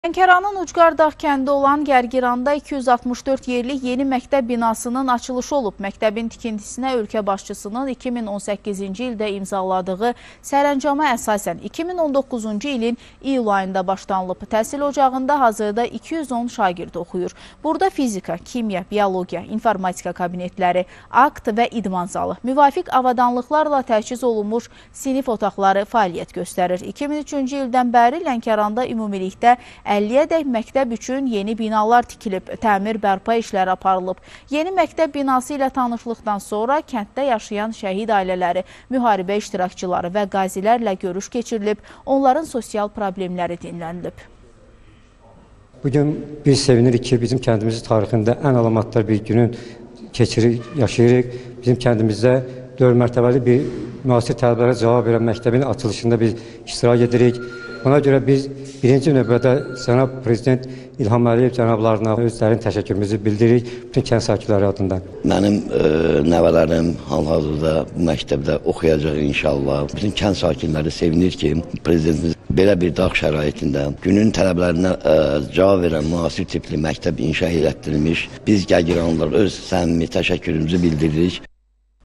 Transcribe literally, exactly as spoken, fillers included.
Lənkəranın Ucqardağ kəndi olan Gərgiranda iki yüz altmış dörd yerlik yeni məktəb binasının açılışı olub. Məktəbin tikintisinə ölkə başçısının iki min on səkkizinci ildə imzaladığı sərəncama əsasən iki min on doqquzuncu ilin iyul ayında başlanılıb. Təhsil ocağında hazırda iki yüz on şagird oxuyur. Burada fizika, kimya, biologiya, informatika kabinetləri, akt və idman zalı, müvafiq avadanlıqlarla təchiz olunmuş sinif otaqları fəaliyyət göstərir. iki min üçüncü ildən bəri Lənkəranda ümumilikdə əlliyə-dək məktəb üçün yeni binalar tikilib, təmir bərpa işləri aparılıb. Yeni məktəb binası ilə tanışlıqdan sonra kənddə yaşayan şəhid ailələri, müharibə iştirakçıları və qazilərlə görüş keçirilib, onların sosial problemləri dinlənilib. Bugün biz sevinirik ki, bizim kəndimizin tarixində ən əlamatlar bir günün keçirik, yaşayırıq. Bizim kəndimizdə dörd mərtəbəli bir müasir tələblərə cavab verən məktəbin açılışında biz iştirak edirik. Ona görə biz birinci növbədə Cənab Prezident İlham Əliyev cənablarına öz dərin təşəkkürümüzü bildiririk bütün kənd sakinləri adından. Mənim e, nəvələrim hal-hazırda bu məktəbdə oxuyacaq inşallah. Bütün kənd sakinləri sevinir ki, Prezidentimiz belə bir dağ şəraitində günün tələblərinə e, cavab verən müasir tipli məktəb inşa elətdirilmiş. Biz Gərgiranlılar öz səmimi təşəkkürümüzü bildiririk.